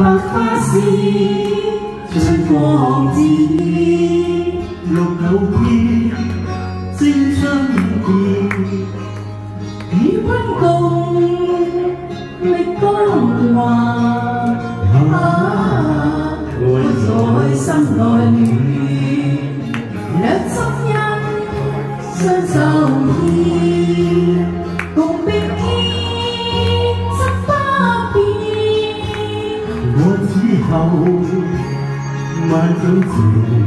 白花是春光子，綠柳偏青春變，與君共歷光華。愛在心內暖，兩心因相受意，共並肩執不變。我之後萬種情，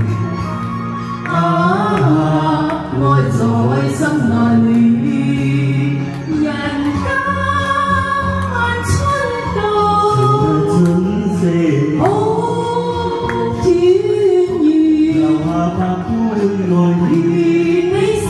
愛在心內暖。人間萬春到，好團圓，留下百般愛戀。你心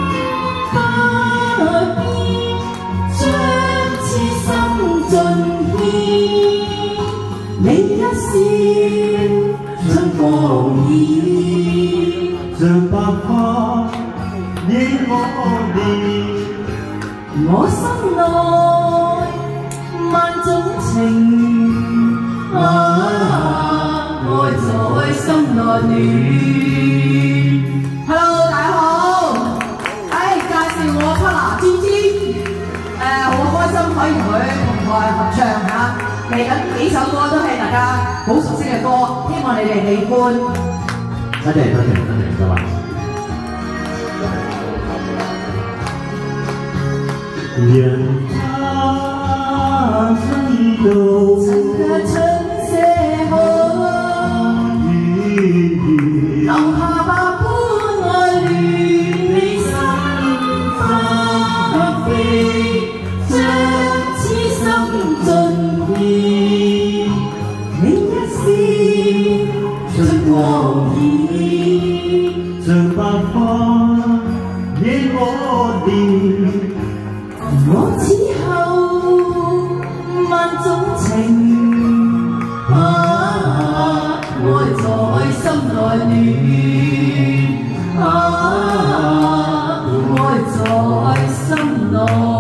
不變，將痴心盡獻。你一笑，春光現，像百花映我臉。我心內萬種情，愛在心內暖。Hello， 大家好，介紹我partner尖尖，好開心可以同佢同台合唱嚇。嚟緊幾首歌都係大家好熟悉嘅歌，希望你哋喜歡。多謝各位。人他春到，春色好，留下百般愛戀。你心花飛，將痴心盡獻。你一笑，春光現，像百花映我臉。我此後萬種情，愛在心內暖，愛在心內。